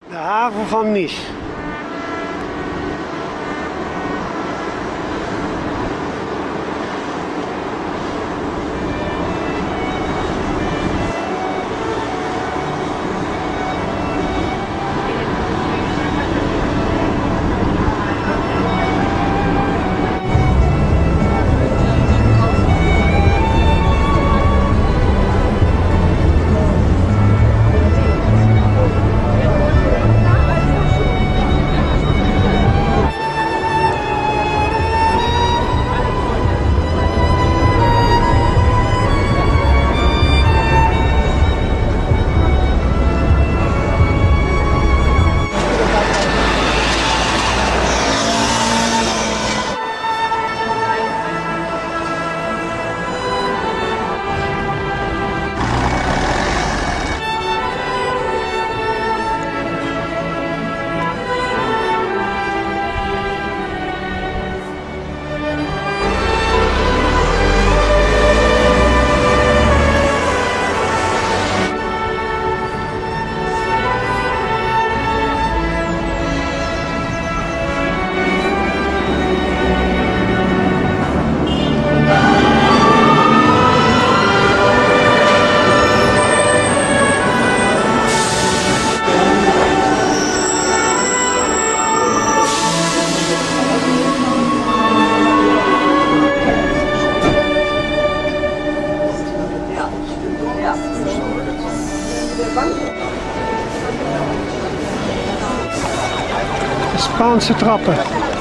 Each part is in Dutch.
De haven van Nice. Spaanse trappen.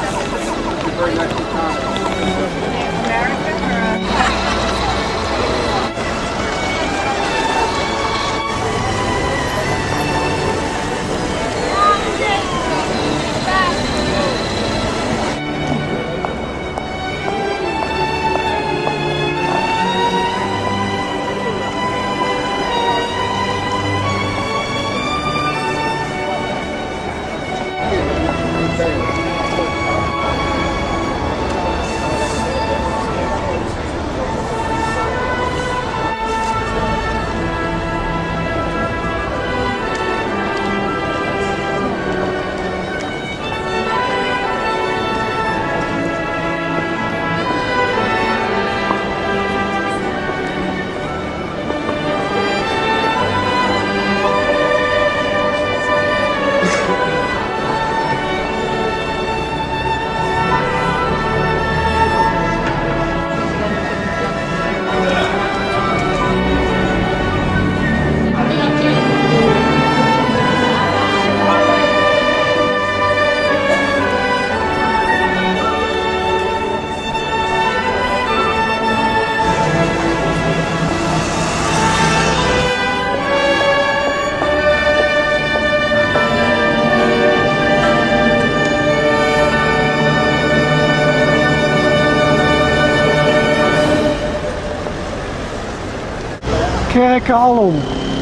Kerken alom.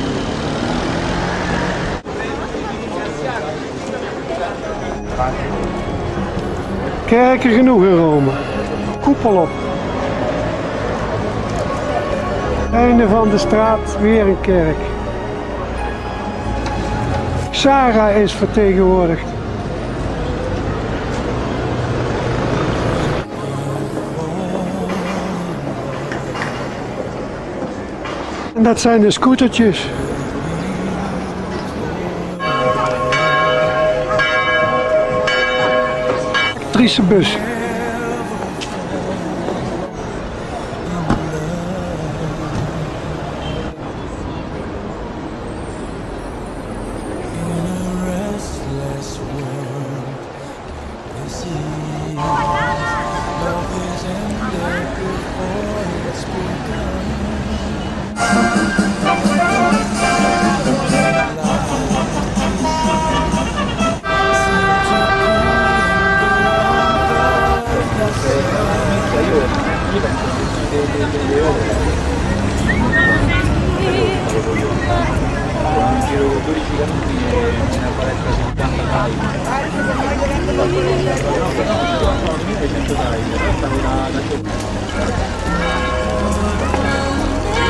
Kerken genoeg in Rome. Koepel op. Einde van de straat, weer een kerk. Sarah is vertegenwoordigd. En dat zijn de scootertjes. Elektrische bus.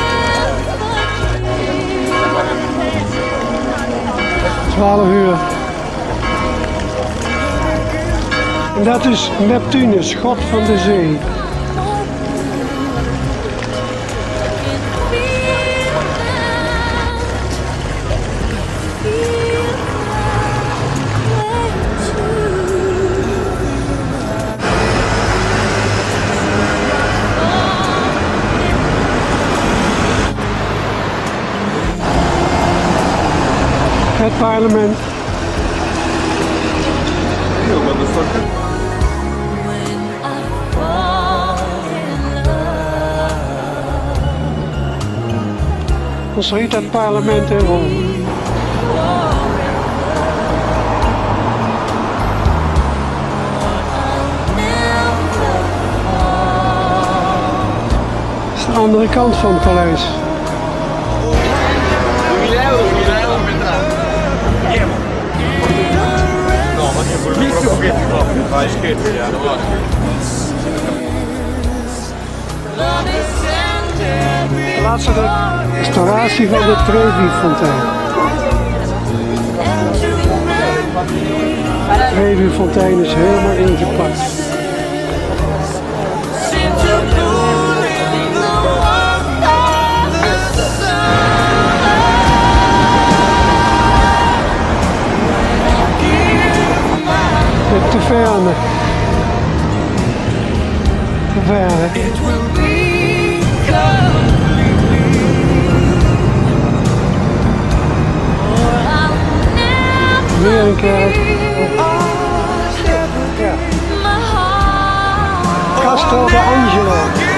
$12 uur. En dat is Neptunus, god van de zee. Het parlement. Ons heet het parlement in Rome. Dat is de andere kant van het paleis. De laatste restauratie van de Trevi-fontein. De Trevi-fontein is helemaal ingepakt. De taverne. Weer een kerk. Ja. Castel de Angelo.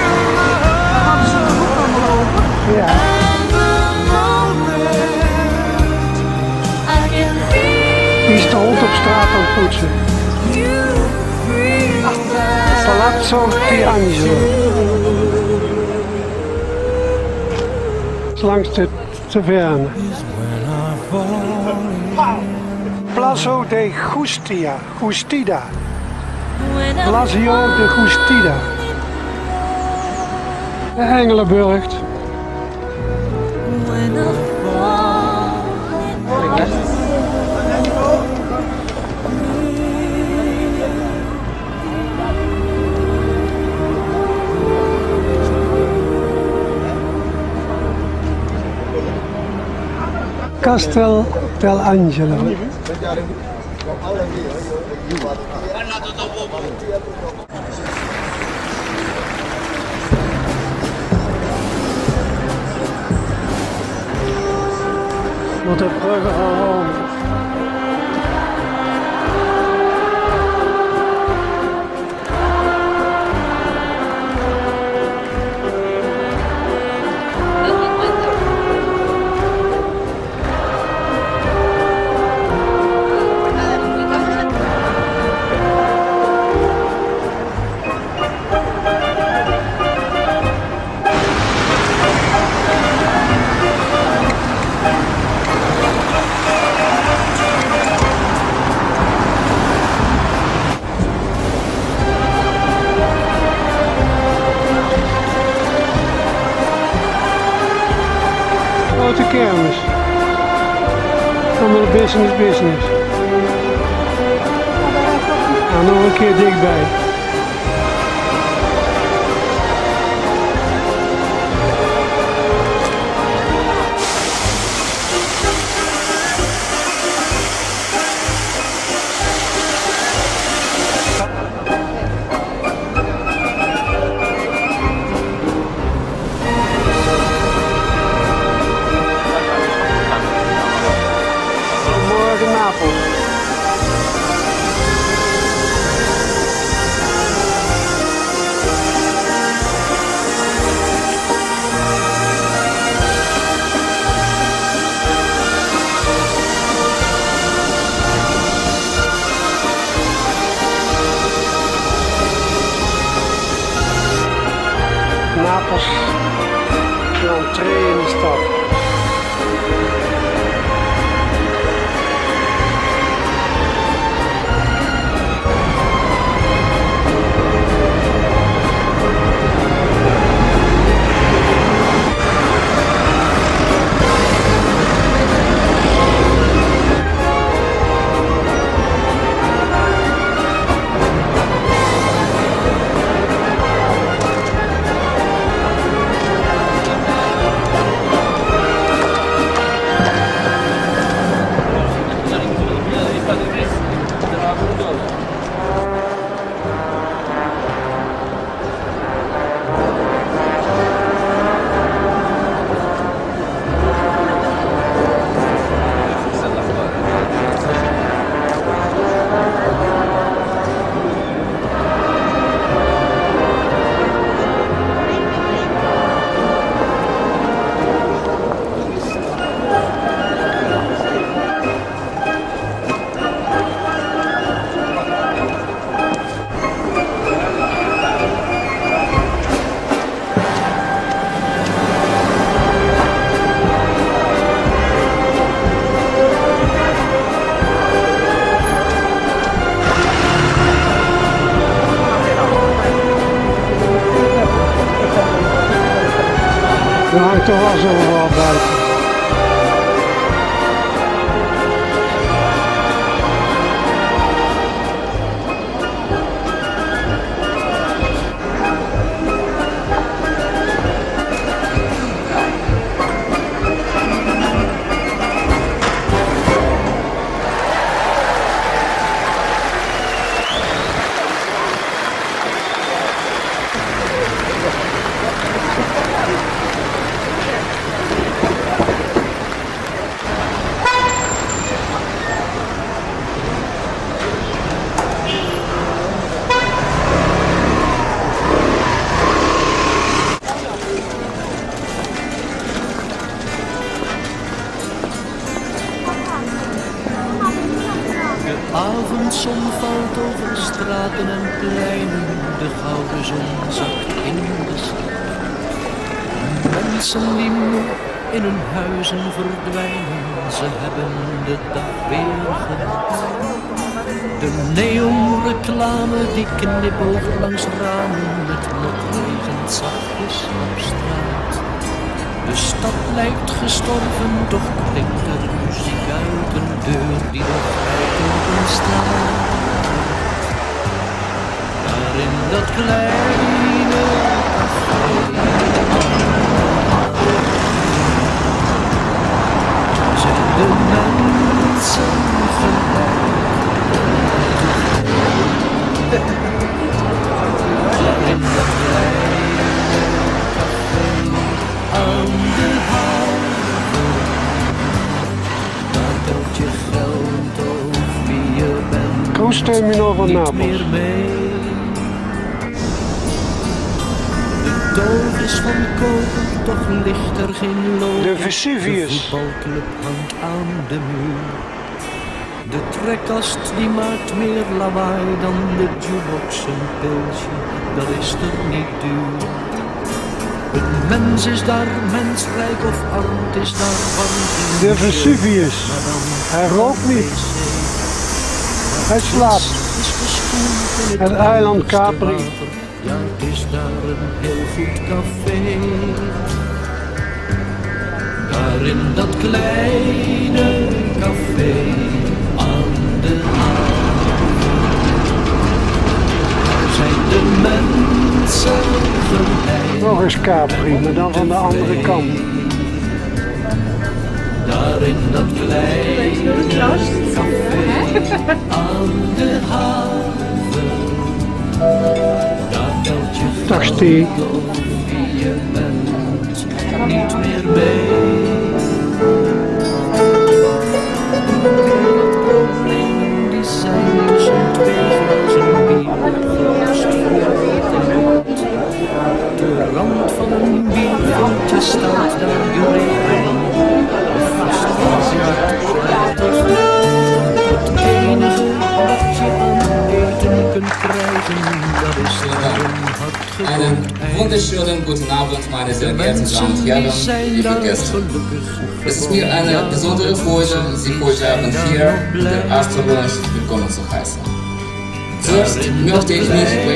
Ja. Die is de hond op straat aan het poetsen. Palazzo di Angelo. Langs de taverne. Palazzo de Gustida. Palazzo de Gustida. De Engelenburg. Castel dell'Angelo. Wat de bruggen van Rome. Grote kermis. Allemaal business. Nou, nog een keer dichtbij. ik toch wel zo wel buiten. De avondzon valt over straten en pleinen, de gouden zon zakt in de stad. Mensen die moe in hun huizen verdwijnen, ze hebben de dag weer gehad. De neonreclame die knipoogt langs ramen, het regent zachtjes op straat. De stad lijkt gestorven, toch klinkt er muziek uit een deur die nog wijd open staat. Daar in dat kleine café zijn de mensen gelijk. Daar in dat kleine café aan de haven, daar telt je geld of wie je bent Cruiseterminal van niet Napels. meer mee. De dood is van koper, toch ligt er geen lood. De Vesuvius. De voetbalclub hangt aan de muur. De trekkast die maakt meer lawaai dan de jukebox, een pilsje, dat is er niet duur. Het mens is daar mensrijk of arm, het is daar warm. De Vesuvius. Hij rookt niet. Hij slaapt. Het eiland Capri. Ja, het is daar een heel goed café. Daar in dat kleine café aan de haven zijn de mensen gelijk. Nog eens Capri, maar dan van de andere kant. Daar in dat kleine café aan de haven, daar telt je Dag geld Steve. of wie je bent niet meer mee. Problemen die zijn tussen twee glazen bier opgelost. De rand van een bierveldje staat daar gelegen. Het enige wat je aan eten kunt krijgen, dat is een Einen wunderschönen guten Abend, meine sehr geehrten Damen und Herren, liebe Gäste. Es ist mir eine besondere Freude, Sie heute Abend hier in der Astor willkommen zu heißen. Zuerst möchte ich mich bei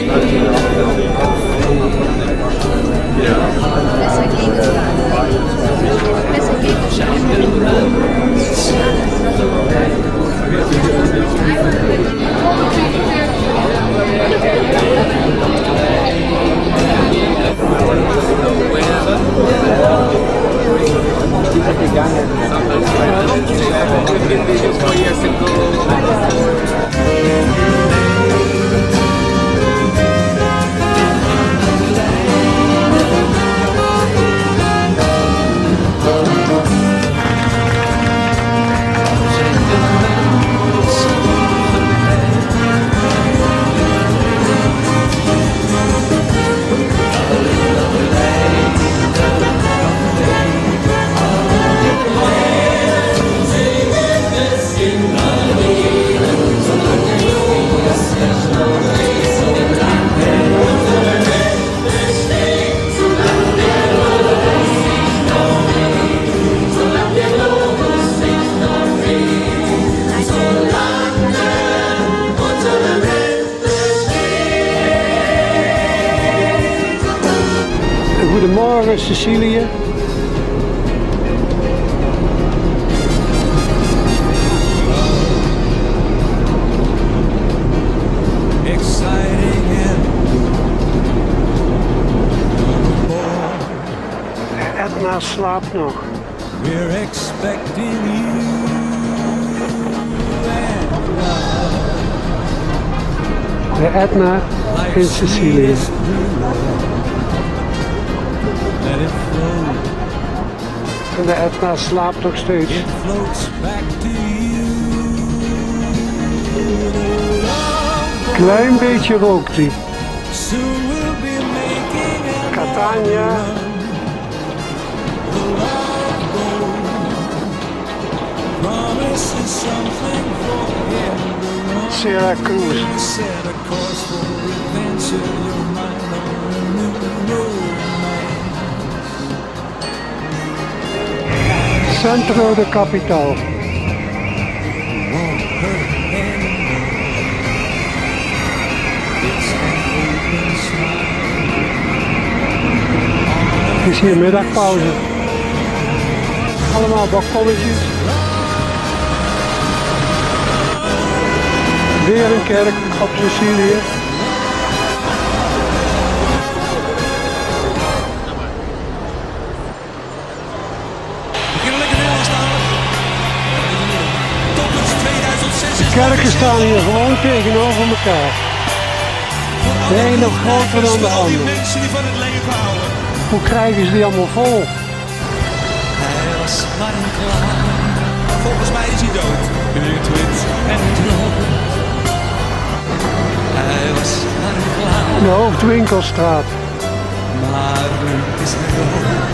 Goedemorgen Cecilië. slaapt nog. We're expecting you and love. De Etna in Sicilië. Let it flow. En de Etna slaapt nog steeds. It floats back to you. Klein beetje rookt hij. Soon we'll be making Catania. promise is something for everyone. Syracuse. Set a course for adventure, your mind on a new romance. Centro de Capital. Won't hurt anymore. It's an open smile. Het is hier middagpauze. Allemaal balkonnetjes. Weer een kerk op Sicilië. De kerken staan hier gewoon tegenover elkaar. De ene nog groter dan de andere. Hoe krijgen ze die allemaal vol? Hij was maar een clown. Volgens mij is hij dood. Wit en rood. Hij was maar een clown. De Hoofdwinkelstraat. Maar nu is hij dood.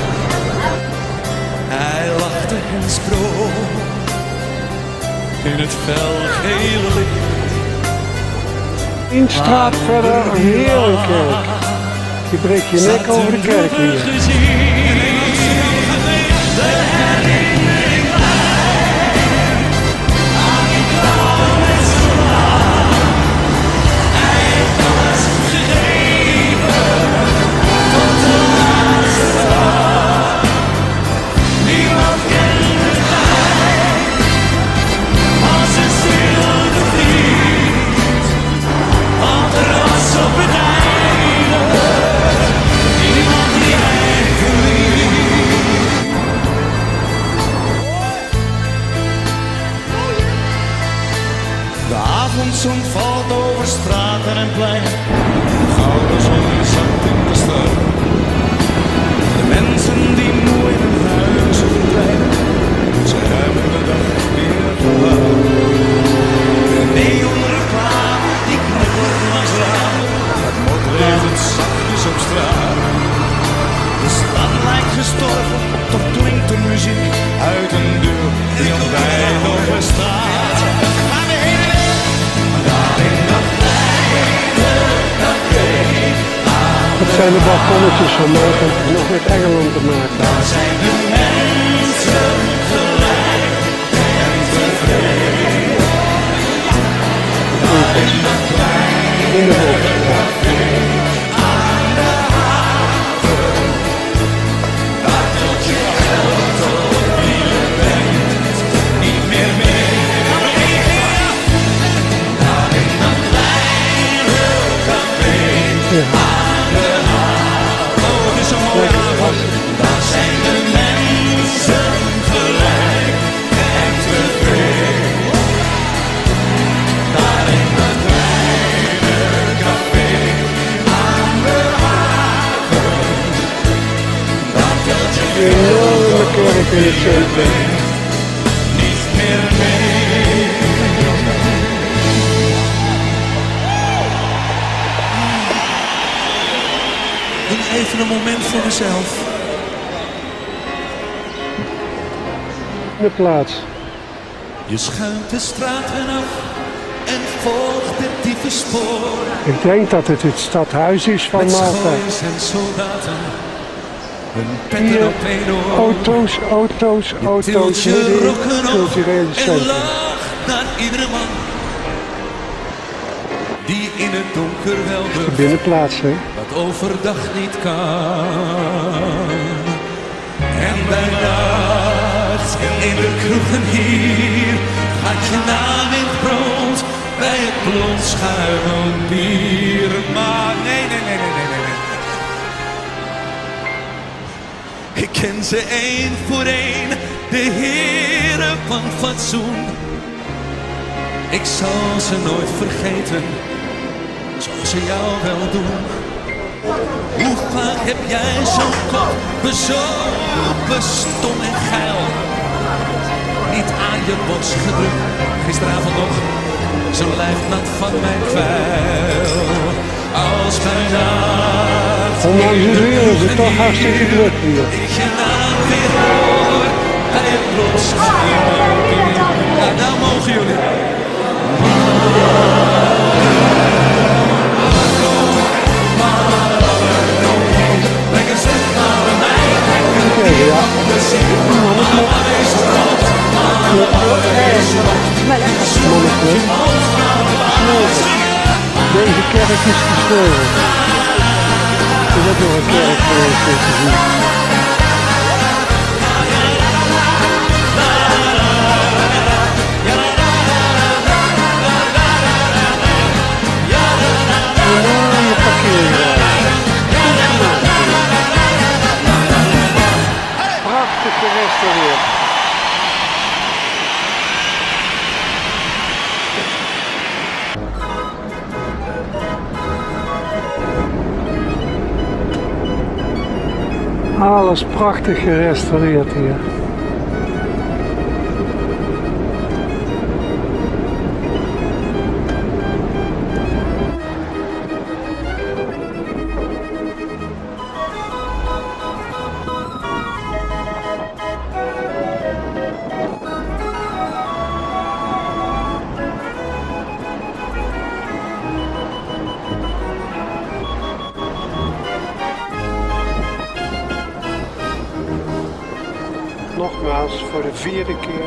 Hij lachte en sprook. In het felgele licht. Een straat verder weer een kerk. Je breekt je nek over de kerk hier. De avondzon valt over straten en pleinen. De gouden zon zakt in de stad. De mensen die moe in hun huizen verdwijnen. Ze hebben de dag weer verlaten. De neonreclame die knippert langs ramen. Het motregent zachtjes op straat. De stad lijkt gestorven, toch klinkt de muziek uit een deur die altijd nog bestaat. Gaan we heen en weer, daar in dat kleine café. Dat zijn de balkonnetjes van morgen nog met Engeland te maken. Daar zijn de mensen gelijk en tevreden. Daar in dat In de kleine Hoofdstraat. café aan de haven. Daar telt je geld op wie je bent niet meer mee. Daar in dat kleine café aan de haven. Oh, het is zo mooi avond. Daar zijn de mensen gelijk en tevreden. Daar in dat kleine café aan de haven. Daar telt je Een enorme kerk in het centrum. niet meer mee. Even een moment voor mezelf. De plaats. Je schuimt de straten af en volgt de diepe sporen. Ik denk dat het stadhuis is van Met Malta. schooiers en soldaten. Hun petten Hier op één oor. auto's, Tilt je midden in rokken het op culturele en centrum. lacht naar iedere man die in het donker wel De durft binnenplaats, hè? wat overdag niet kan. En bij nacht in de kroegen hier gaat je naam in het brood bij het blond schuimend bier. Maar nee. Ik ken ze één voor één, de heren van fatsoen. Ik zal ze nooit vergeten, zoals ze jou wel doen. Hoe vaak heb jij zo'n kop bezopen, stom en geil, niet aan je borst gedrukt, gisteravond nog, zo'n lijf nat van mijn kwijl. Als mijn nacht ondanks de weer is het toch hartstikke druk hier. ik je naam weer hoor bij het borst. Ja, daar mogen jullie. Lekker zeg maar bij mij. Deze kerk is gestorven. Er is nog een kerk te zien. Prachtig gerestaureerd. Alles prachtig gerestaureerd hier. Nogmaals voor de 4e keer.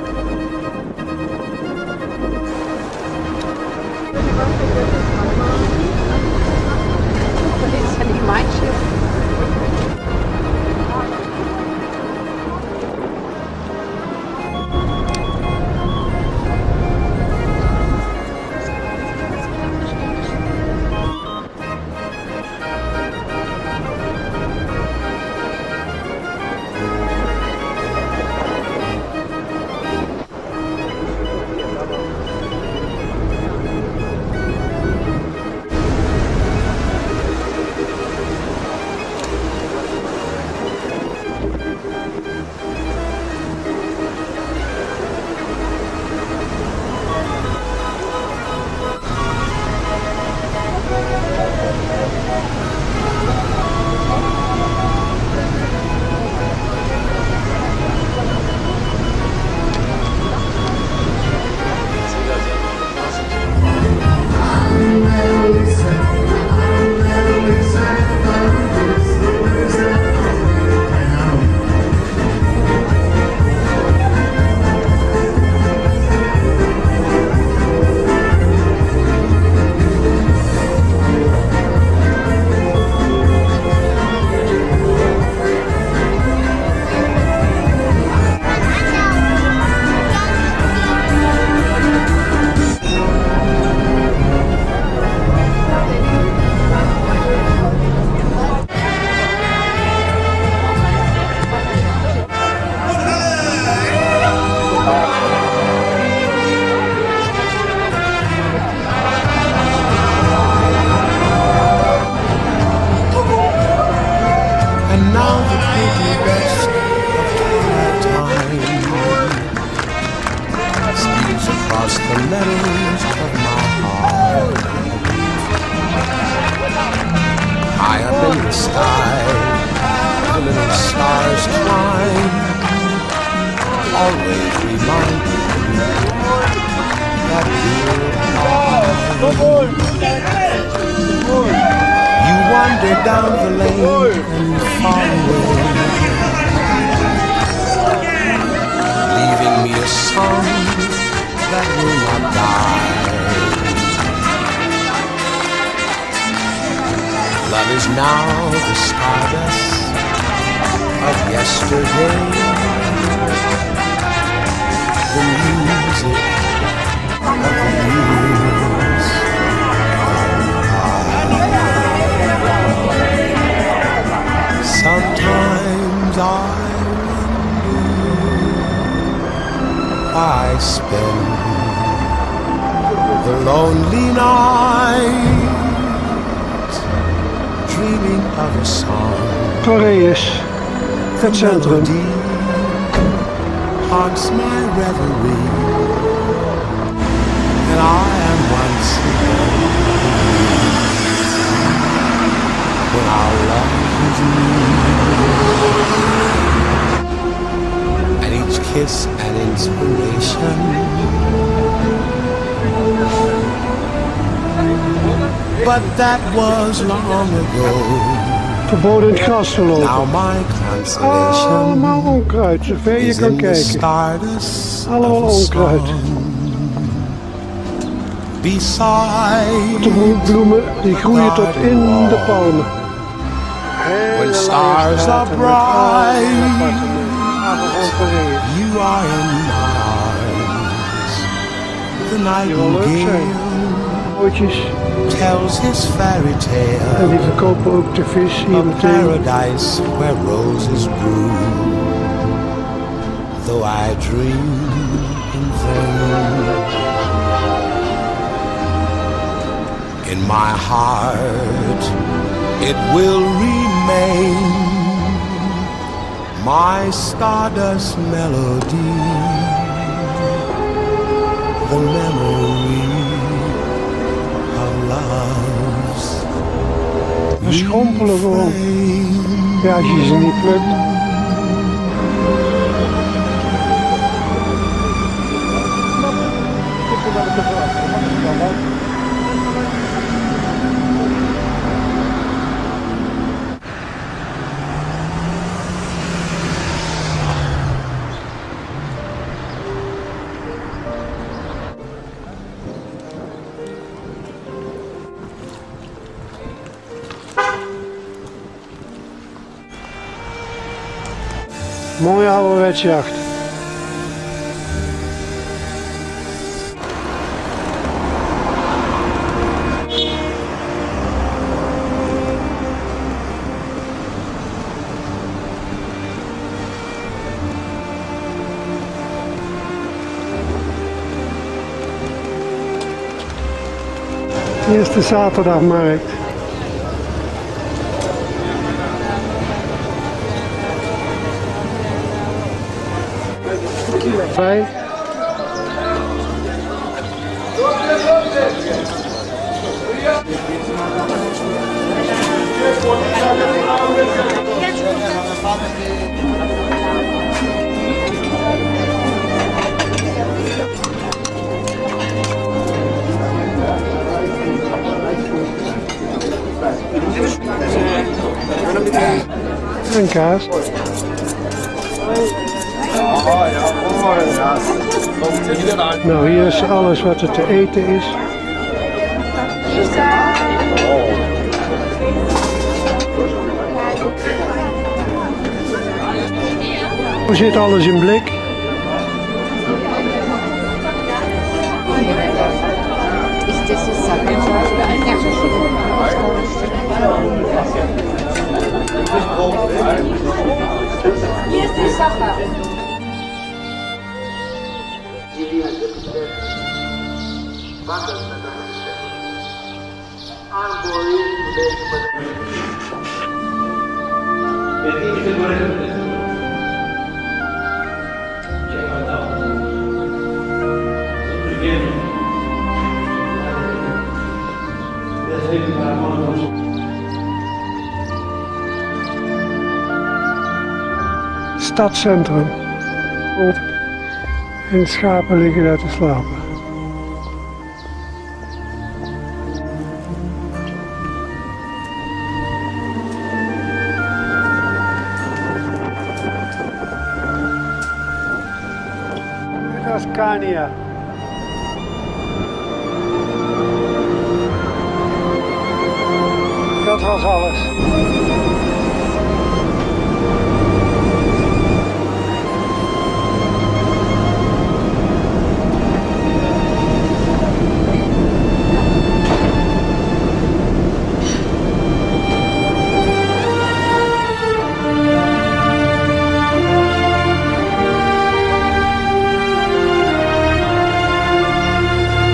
Down the lane and far away, leaving me a song that will not die. Love is now the stardust of yesterday, the music of the years. Sometimes I I spend the lonely night dreaming of a song. Koreus, het centrum. Haunts my reverie, and I am once again when our love is new, and each kiss an inspiration. But that was long ago. Verboden in het gras te lopen. Allemaal onkruid, zover je kan kijken. Allemaal onkruid. De bloemen die groeien tot in de palmen. When stars are bright, you are in my arms. The nightingale tells his fairy tale. En die verkopen ook de vis hier meteen. Paradise where roses bloom. Though I dream in vain, in my heart it will remain, my stardust melody, the memory of love's. We schompelen gewoon. Ja, als je ze niet plukt. Mooie ouderwetse jacht. Eerste zaterdagmarkt. Bij. En kaas. Nou, hier is alles wat er te eten is. Hoe zit alles in blik? Stadscentrum. En schapen liggen daar te slapen. Dat is Kania. Dat was alles.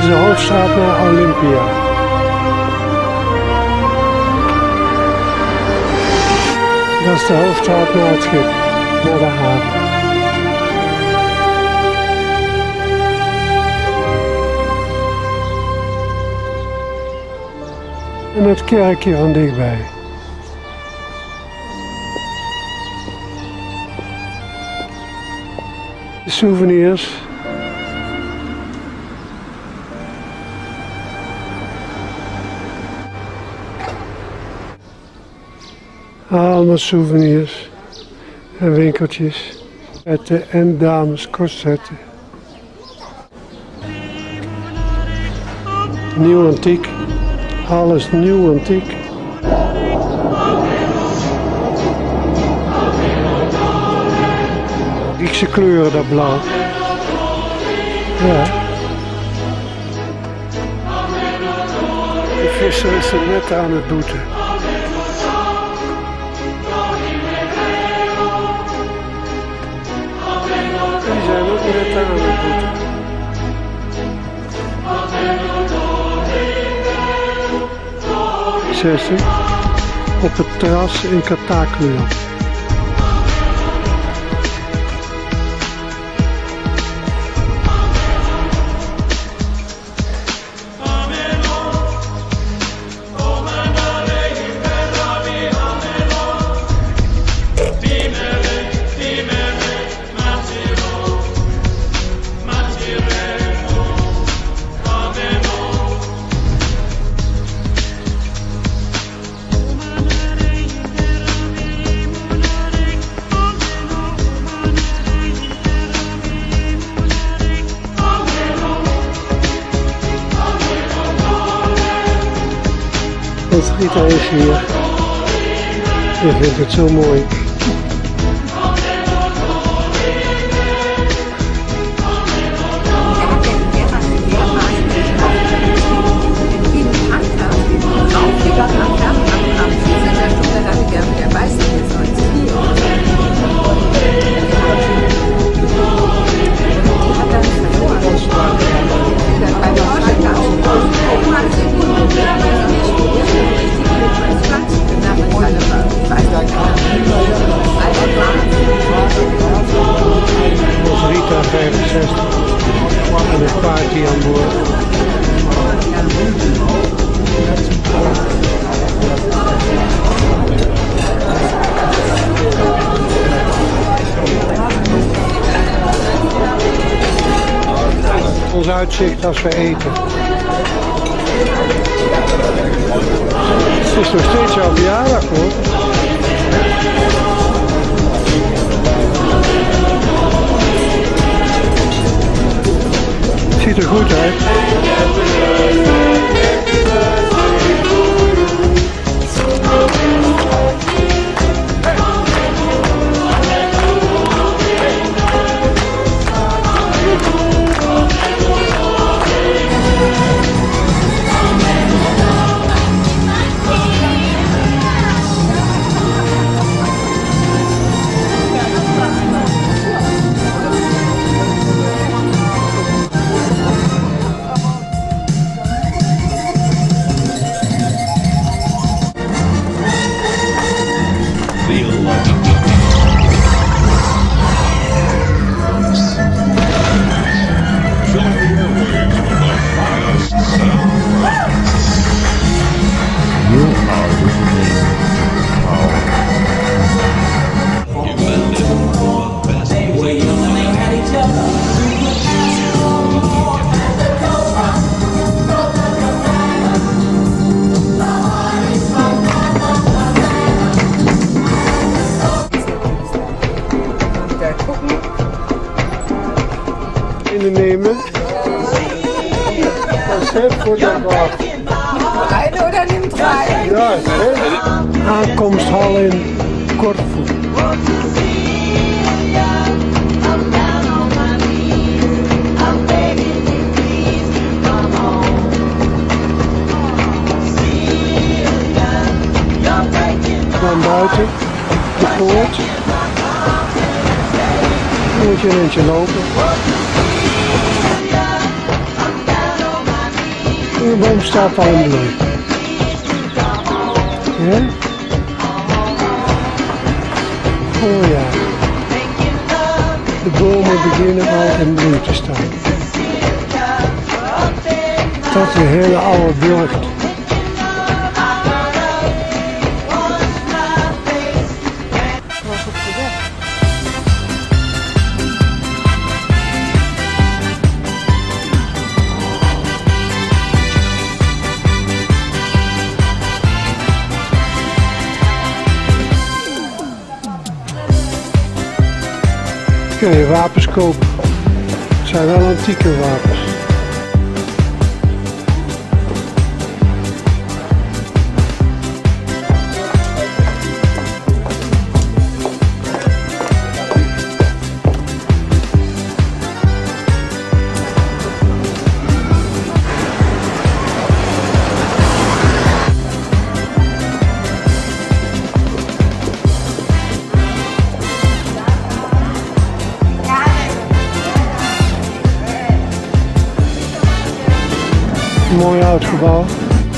is de hoofdstraat naar Olympia. Dat is de hoofdstraat naar het schip, naar de haven. En het kerkje van dichtbij. De souvenirs. Allemaal souvenirs en winkeltjes. Corsetten en dames corsetten. Nieuw antiek. Alles nieuw antiek. Griekse kleuren, dat blauw. Ja. De visser is er net aan het boeten. Die zijn ook net aan het boeten. Op het terras in Katakleur. Rita is hier. Je vindt het zo mooi. Rita 65 en een party aan boord. Ons uitzicht als we eten. Het is nog steeds jouw verjaardag hoor. Ziet er goed uit. Nemen. Concept voor de wacht. Eine oder nimm drei? Ja, aankomsthal in Corfu. Dan buiten, de poort. Dan moet je een eentje lopen. De boom staat al in bloei. Ja? Oh ja. De bomen beginnen al in bloei te staan. Tot de hele oude burcht. Kun je wapens kopen. Het zijn wel antieke wapens. Mooi oud gebouw.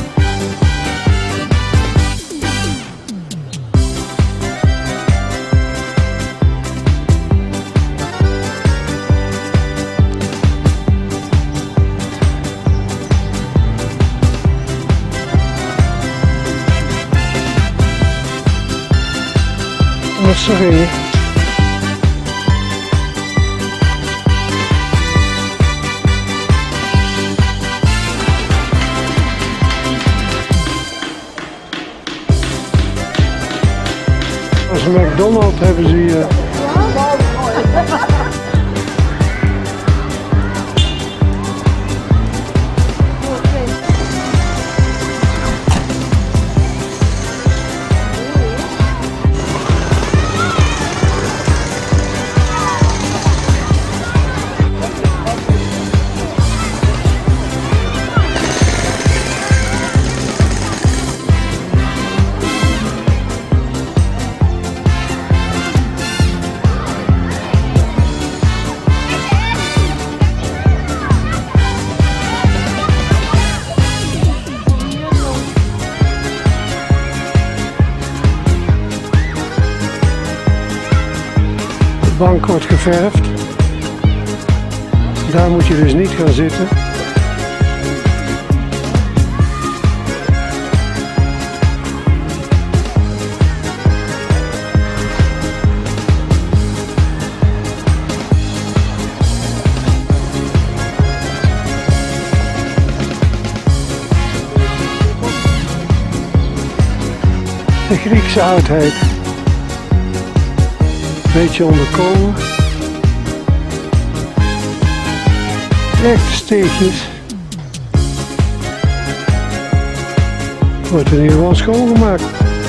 Wat zeg je? Als een McDonald's hebben ze hier. De bank wordt geverfd. Daar moet je dus niet gaan zitten. De Griekse oudheid. Beetje onderkomen. Echte steegjes. Wordt er hier wel schoongemaakt.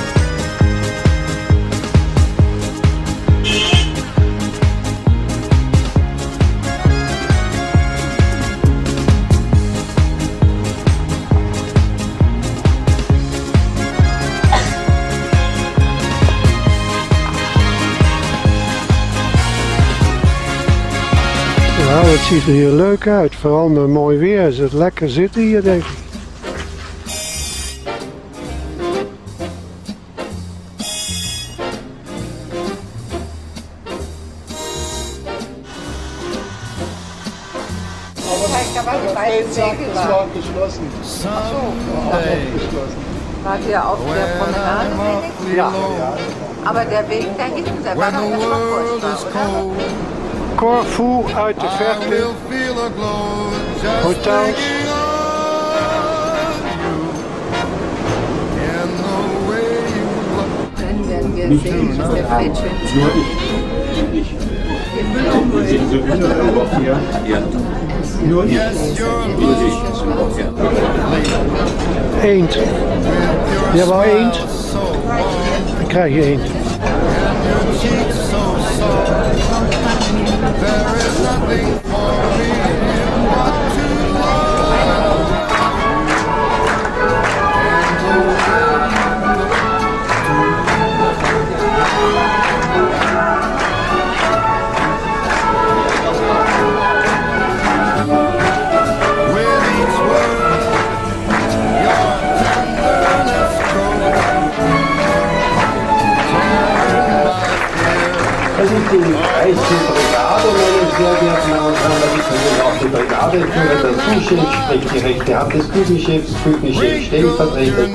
Nou, het ziet er hier leuk uit. Vooral met mooi weer is het lekker zitten hier, denk ik. Wart ihr auf der Promenade wenigstens? Ja. Aber der Weg da hinten, der war doch erstmal furchtbar, oder? Corfu uit de verte. Hotels. Dann werden wir sehen, dass der Feld schön ist. Nur ich. Wir sind sowieso überhaupt hier. Ja. Nur ich. Eend. Je wou eend? Dan krijg je eend. die Brigade führt der Zuschef, spricht die rechte Hand des Küchenchefs, Küchenchef Stellvertreter.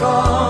gone.